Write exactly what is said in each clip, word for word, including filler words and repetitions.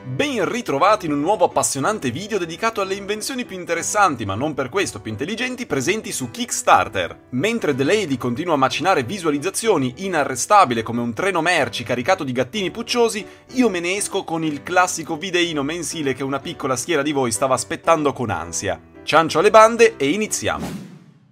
Ben ritrovati in un nuovo appassionante video dedicato alle invenzioni più interessanti, ma non per questo più intelligenti, presenti su Kickstarter. Mentre The Lady continua a macinare visualizzazioni inarrestabile come un treno merci caricato di gattini pucciosi, io me ne esco con il classico videino mensile che una piccola schiera di voi stava aspettando con ansia. Ciancio alle bande e iniziamo!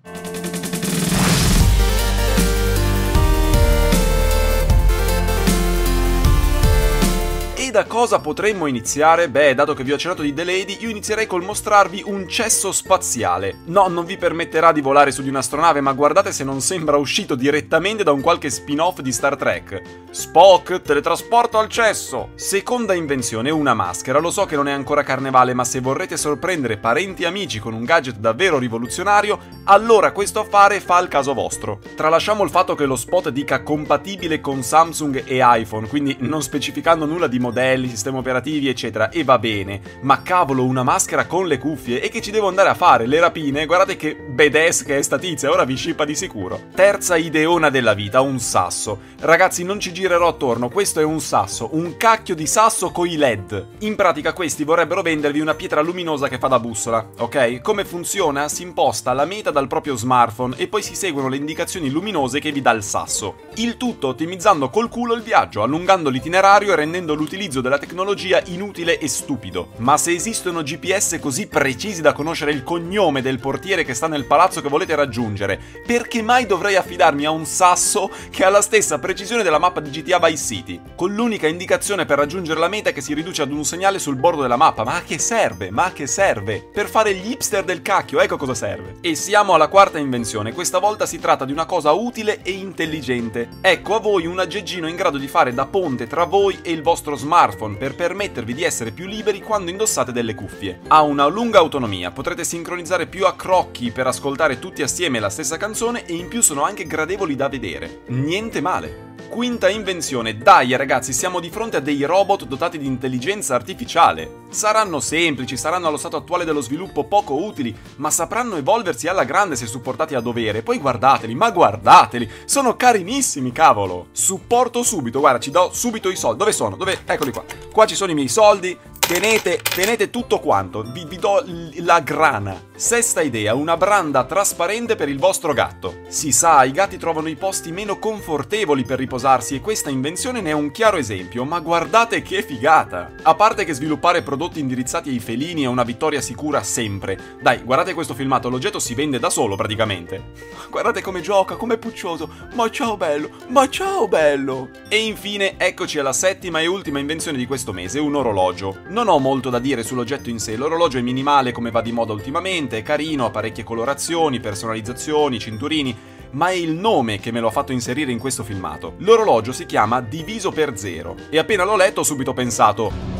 Da cosa potremmo iniziare? Beh, dato che vi ho accennato di The Lady, io inizierei col mostrarvi un cesso spaziale. No, non vi permetterà di volare su di un'astronave, ma guardate se non sembra uscito direttamente da un qualche spin-off di Star Trek. Spock, teletrasporto al cesso! Seconda invenzione, una maschera. Lo so che non è ancora carnevale, ma se vorrete sorprendere parenti e amici con un gadget davvero rivoluzionario, allora questo affare fa il caso vostro. Tralasciamo il fatto che lo spot dica compatibile con Samsung e iPhone, quindi non specificando nulla di modello, sistemi operativi eccetera, e va bene, ma cavolo, una maschera con le cuffie, e che ci devo andare a fare? Le rapine? Guardate che badass che è sta tizia, ora vi scippa di sicuro. Terza ideona della vita, un sasso. Ragazzi, non ci girerò attorno, questo è un sasso, un cacchio di sasso coi led. In pratica questi vorrebbero vendervi una pietra luminosa che fa da bussola, ok? Come funziona? Si imposta la meta dal proprio smartphone e poi si seguono le indicazioni luminose che vi dà il sasso. Il tutto ottimizzando col culo il viaggio, allungando l'itinerario e rendendo l'utilizzo della tecnologia inutile e stupido. Ma se esistono G P S così precisi da conoscere il cognome del portiere che sta nel palazzo che volete raggiungere, perché mai dovrei affidarmi a un sasso che ha la stessa precisione della mappa di G T A Vice City, con l'unica indicazione per raggiungere la meta che si riduce ad un segnale sul bordo della mappa? Ma a che serve? Ma a che serve? Per fare gli hipster del cacchio, ecco cosa serve. E siamo alla quarta invenzione. Questa volta si tratta di una cosa utile e intelligente. Ecco a voi un aggeggino in grado di fare da ponte tra voi e il vostro smartphone per permettervi di essere più liberi quando indossate delle cuffie. Ha una lunga autonomia, potrete sincronizzare più accrocchi per ascoltare tutti assieme la stessa canzone e in più sono anche gradevoli da vedere. Niente male. Quinta invenzione, dai ragazzi, siamo di fronte a dei robot dotati di intelligenza artificiale. Saranno semplici, saranno allo stato attuale dello sviluppo poco utili, ma sapranno evolversi alla grande se supportati a dovere. Poi guardateli, ma guardateli, sono carinissimi, cavolo. Supporto subito, guarda, ci do subito i soldi. Dove sono? Dove? Eccoli qua. Qua ci sono i miei soldi. Tenete, tenete tutto quanto, vi, vi do la grana. Sesta idea, una branda trasparente per il vostro gatto. Si sa, i gatti trovano i posti meno confortevoli per riposarsi e questa invenzione ne è un chiaro esempio, ma guardate che figata! A parte che sviluppare prodotti indirizzati ai felini è una vittoria sicura sempre. Dai, guardate questo filmato, l'oggetto si vende da solo praticamente. Guardate come gioca, com'è puccioso, ma ciao bello, ma ciao bello! E infine, eccoci alla settima e ultima invenzione di questo mese, un orologio. Non ho molto da dire sull'oggetto in sé, l'orologio è minimale come va di moda ultimamente, è carino, ha parecchie colorazioni, personalizzazioni, cinturini, ma è il nome che me lo ha fatto inserire in questo filmato. L'orologio si chiama Diviso per Zero e appena l'ho letto ho subito pensato: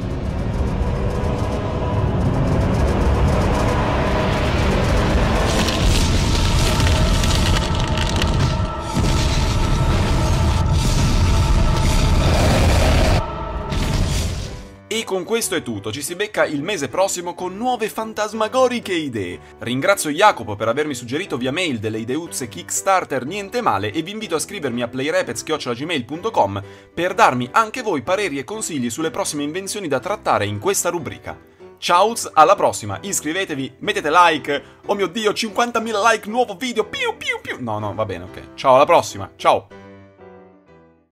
e con questo è tutto, ci si becca il mese prossimo con nuove fantasmagoriche idee. Ringrazio Jacopo per avermi suggerito via mail delle ideuzze Kickstarter niente male e vi invito a scrivermi a playrepets chiocciola gmail punto com per darmi anche voi pareri e consigli sulle prossime invenzioni da trattare in questa rubrica. Ciao, alla prossima, iscrivetevi, mettete like, oh mio dio, cinquantamila like, nuovo video, piu piu piu. No, no, va bene, ok. Ciao, alla prossima, ciao.